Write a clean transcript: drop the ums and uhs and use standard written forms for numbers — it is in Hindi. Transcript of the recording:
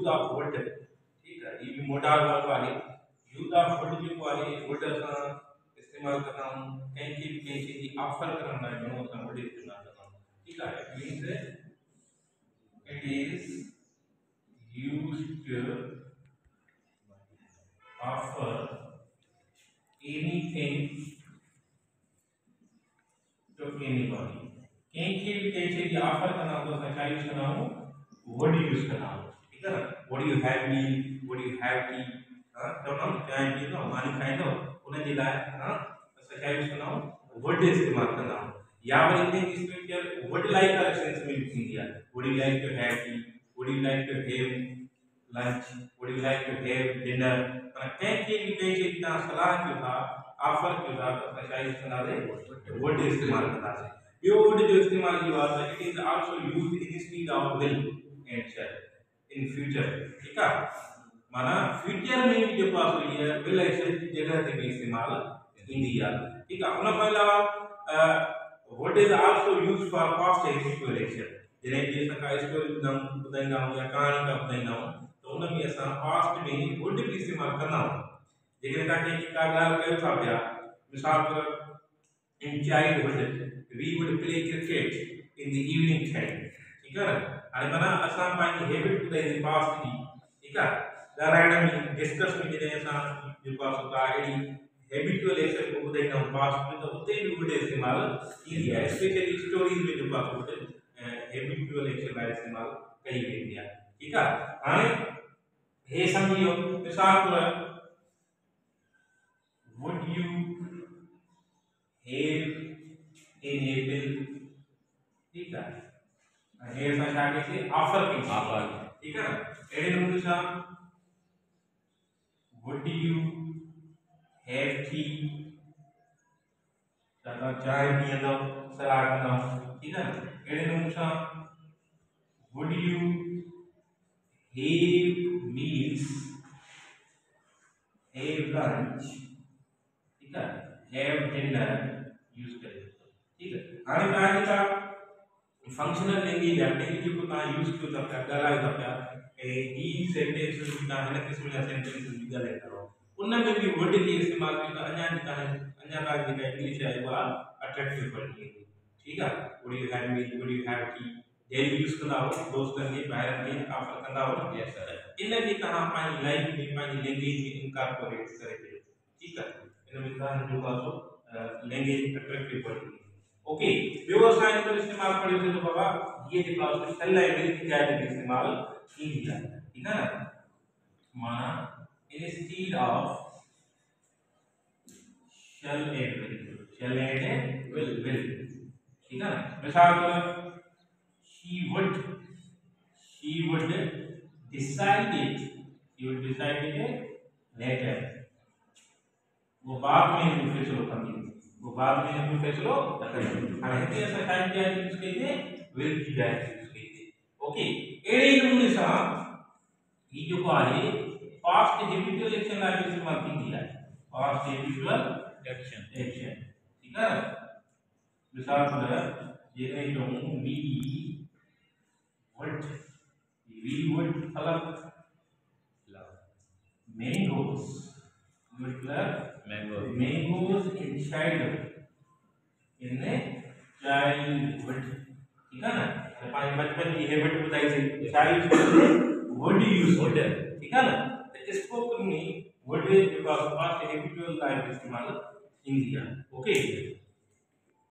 यूज ऑफ वुड, ठीक है, ये भी मोटा वर्ब आहे। यूज ऑफ वुड जो आहे वुड असां इस्तेमाल कंदा आहियूं कंहिं शइ जी ऑफर करण लाइ घणो असां वुड इस्तेमाल कंदा आहियूं, ठीक है। It is used to offer anything to anybody। कहीं भी की ऑफर करना हो तो असां छा यूज कंदा आहियूं, वुड यूज कंदा आहियूं, ठीक है ना। Would you have me, would you have tea, हां चवंदा आहियूं चांहि पींदो मानी खाईंदो, उन जे लाइ हां असां छा यूज कंदा आहियूं, वुड इस्तेमाल कंदा आहियूं। या वरी इन स्पेशल वुड लाइक वारे सेंस में थींदी आहे, would you like to have tea, would you like to have lunch, would you like to have dinner। पर कंहिंखे भी कंहिं शइ जी तव्हां सलाह कयो था, ऑफर कयो था, त असां छा यूज़ कंदासीं, वुड इस्तेमाल कंदासीं। ॿियो वुड जो इस्तेमाल इहो आहे त it is also used instead of will and shall in future, ठीक आहे। माना फ्यूचर में भी जेको आहे सो इहा विल ऐं शैल जी जॻह ते बि इस्तेमाल ईंदी आहे, ठीक आहे। उन खां अलावा would is also used for past and future action. जॾहिं बि असां का स्टोरी ॿुधाईंदा आहियूं या कहाणी का ॿुधाईंदा आहियूं तो उनमें असां पास्ट में वुड भी इस्तेमाल कंदा आहियूं। जेकॾहिं तव्हां कंहिंजी का ॻाल्हि कयो था पिया, मिसाल तौर in childhood we would play cricket in the evening time, ठीक है ना। हाणे माना असां पंहिंजी हैबिट ॿुधाईंदी पास्ट जी, ठीक आहे। ॻाल्हाइण में डिस्कस में जॾहिं असां जेको आहे का अहिड़ी हैबिचुअल एक्शन को ॿुधाईंदा आहियूं पास्ट में, त उते बि वुड इस्तेमाल ईंदी आहे। स्पेशली स्टोरीज़ में जेको आहे वुड हैबिचुअल एक्शन लाइ इस्तेमाल कई वेंदी आहे, ठीक आहे। हाणे हे समझियो, मिसाल तौर would you have an apple, ठीक है। हे असां छा कईसीं, ऑफर कईसीं, ऑफर, ठीक है ना। अहिड़े नमूने सां वुड यू हैव टी, तव्हां चांहि पीअंदव, सलाह कंदव, ठीक है ना। अहिड़े नमूने सां would you have meals, have lunch, ठीक है, have dinner यूज करें, ठीक है। हाणे तव्हांजी का फंक्शनल लैंग्वेज आहे जेको तव्हां यूज कयो था पिया, ॻाल्हायो था पिया, ऐं ही सेंटेंस तव्हां हिन क़िस्म जा सेंटेंस बि ॻाल्हाईंदा रहो, उन में बि वुड जी इस्तेमाल कयो त अञा तव्हांजी जेका इंग्लिश आहे उहा अट्रैक्टिव बणिजी वेंदी, ठीक आहे। Would you have meal, would you have tea, daily use कंदा हो, दोस्तनि खे ॿाहिरनि खे ऑफर कंदा हो, इन खे तव्हां पंहिंजी लाइफ में पंहिंजी लैंग्वेज में इनकॉर्पोरेट करे कयो, ठीक आहे। इन में तव्हां जेको आहे सो लैंग्वेज अट्रैक्टिव बणिजी, ओके। ॿियो असां हिन जो इस्तेमाल कयोसीं त बाबा ये जेको आहे सो शल ऐं विल जी जाइ ते इस्तेमाल ईंदी आहे, ठीक आहे ना। माना instead of shall and will, shall and will, ठीक है ना। मिसाल तौर she would decide it later, वो बाद में फैसलो कंदी, वो बाद में फैसलो कंदी। हाणे हिते असां टाइम जी जाइ यूज कई थी, विल जी जाइ यूज कई थी, ओके। अहिड़े नमूने सां ही जेको आहे पास्ट हैबिचुअल एक्शन लाइ बि इस्तेमाल थींदी आहे, पास्ट हैबिचुअल एक्शन, ठीक है। मिसाल तौर जेकॾहिं चऊं we would pluck mangoes, we would pluck mangoes in childhood, ठीक है ना। तो पांच बचपन की हैबिट बताई थी, चाइल्ड वुड यूज वुड, ठीक है ना। तो स्पोकन में वुड जो पास्ट हैबिचुअल लाइफ इस्तेमाल इंडिया, ओके।